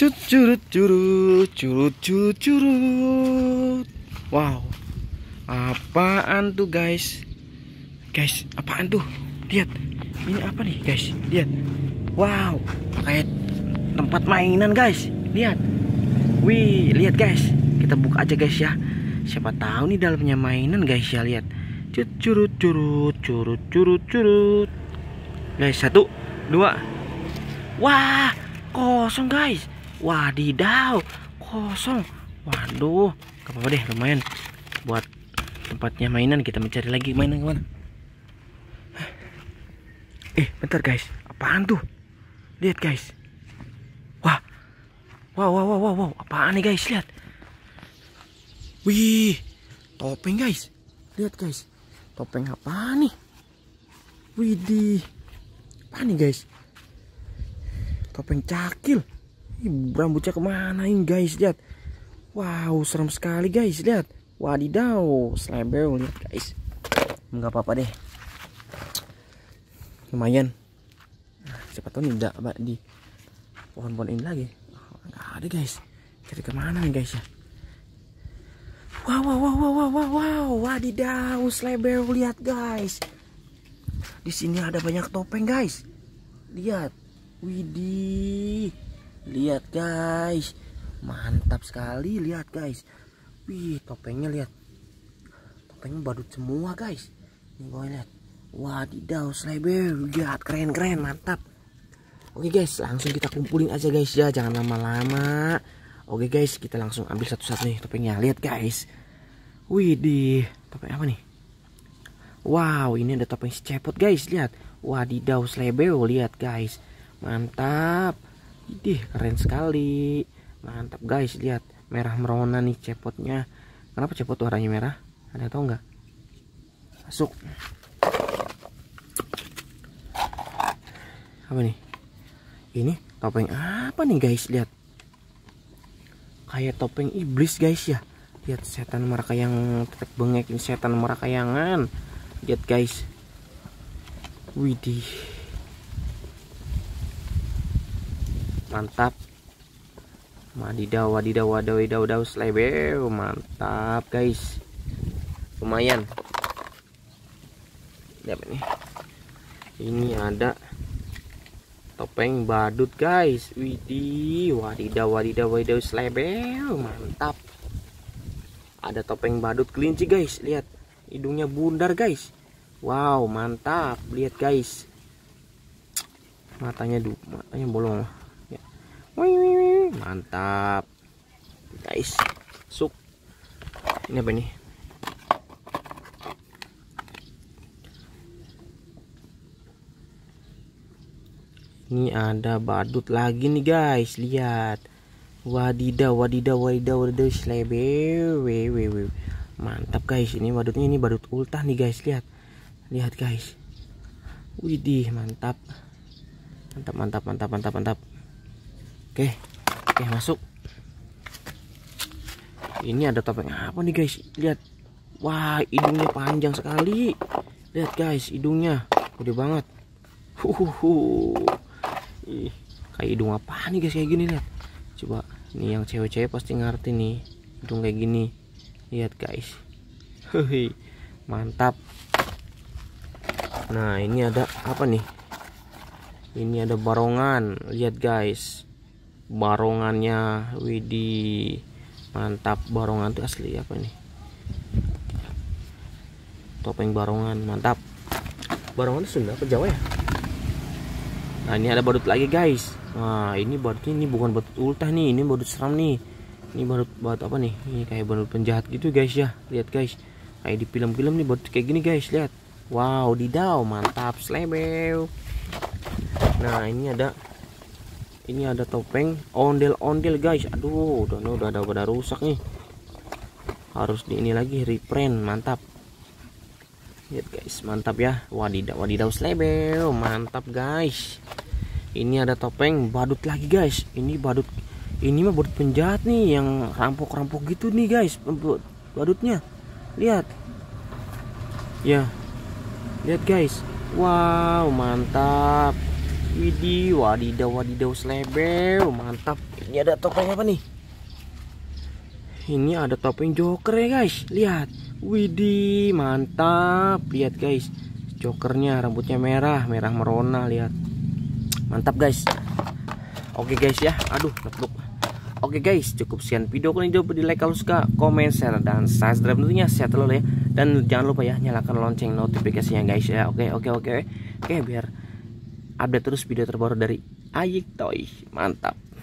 Cut curut curut curut curut curut. Wow, apaan tuh guys? Guys, apaan tuh? Lihat, ini apa nih guys? Lihat. Wow, kayak tempat mainan guys. Lihat. Wih, lihat guys. Kita buka aja guys ya. Siapa tahu nih dalamnya mainan guys ya. Lihat. Cut curut curut curut curut curut. Guys, 1, 2. Wah, kosong guys. Wadidaw, kosong. Waduh, gak apa-apa deh, lumayan buat tempatnya mainan. Kita mencari lagi mainan kemana. Bentar guys, apaan tuh? Lihat guys. Wah, wow, apaan nih guys? Lihat. Wih, topeng guys. Lihat guys, topeng apa nih? Widih, apa nih guys? Topeng cakil. Rambutnya kemana ini guys? Lihat. Wow, serem sekali guys. Lihat. Wadidaw, selebel. Lihat guys. Nggak apa-apa deh, lumayan. Siapa tahu nih di pohon-pohon ini lagi. Nggak ada guys. Cari kemana nih guys ya? Wow, wadidaw, selebel. Lihat guys. Di sini ada banyak topeng guys. Lihat. Widih. Lihat guys, mantap sekali. Lihat guys, wih, topengnya lihat, topengnya badut semua guys. Ini gue lihat, wadidaw, selebel. Lihat, keren, mantap. Oke guys, langsung kita kumpulin aja guys ya, jangan lama-lama. Oke guys, kita langsung ambil satu-satu nih topengnya. Lihat guys, wih, di topeng apa nih? Wow, ini ada topeng si cepot guys. Lihat, wadidaw, selebel. Lihat guys, mantap. Idih, keren sekali. Mantap guys, lihat. Merah merona nih cepotnya. Kenapa cepot warnanya merah? Ada tau nggak? Masuk. Apa nih? Ini topeng apa nih guys? Lihat. Kayak topeng iblis guys ya. Lihat, setan merakayang tetap bengek. Ini setan merakayangan. Lihat guys. Widih. Mantap. Wadidaw, selebel. Mantap guys. Lumayan. Lihat ini. Ini ada topeng badut guys. Widih, wadidaw, selebel. Mantap. Ada topeng badut kelinci guys. Lihat, hidungnya bundar guys. Wow, mantap. Lihat guys. Matanya bolong. Mantap guys. Suk. Ini apa nih? Ini ada badut lagi nih guys. Lihat. Wadidaw, selebel. Mantap guys. Ini badutnya, ini badut ultah nih guys. Lihat guys. Widih, mantap. Oke, masuk. Ini ada topeng apa nih guys? Lihat. Wah, hidungnya panjang sekali. Lihat guys, hidungnya gede banget. Ih, kayak hidung apa nih guys kayak gini? Lihat. Coba, nih yang cewek-cewek pasti ngerti nih. Hidung kayak gini. Lihat guys. Mantap. Nah, ini ada apa nih? Ini ada barongan. Lihat guys. Barongannya, widih, mantap. Barongan itu asli apa nih? Topeng barongan, mantap. Barongan itu Sunda apa Jawa ya? Nah, ini ada badut lagi guys. Nah, ini badutnya, ini bukan badut ultah nih, ini badut seram nih. Ini badut apa nih? Ini kayak badut penjahat gitu guys ya. Lihat guys, kayak di film-film nih badut kayak gini guys. Lihat. Wow, didaw, mantap, selebel. Nah, ini ada topeng ondel-ondel guys. Aduh, udah pada rusak nih. Harus di ini lagi, reprint. Mantap. Lihat guys, mantap ya. Wadidaw, selebel. Mantap guys. Ini ada topeng badut lagi guys. Ini mah badut penjahat nih, yang rampok-rampok gitu nih guys. Badutnya. Lihat. Ya. Lihat guys. Wow, mantap. Widih, wadidaw slebel, mantap. Ini ada topeng apa nih? Ini ada topeng Joker ya guys. Lihat. Widih, mantap. Lihat guys. Jokernya rambutnya merah merona, lihat. Mantap guys. Oke guys ya. Aduh, nepuk. Oke guys, cukup sekian video kali ini. Coba di like kalau suka, komen, share, dan subscribe tentunya. Sehat selalu ya. Dan jangan lupa ya, nyalakan lonceng notifikasinya guys ya. Oke, biar update terus video terbaru dari Ayik Toy. Mantap.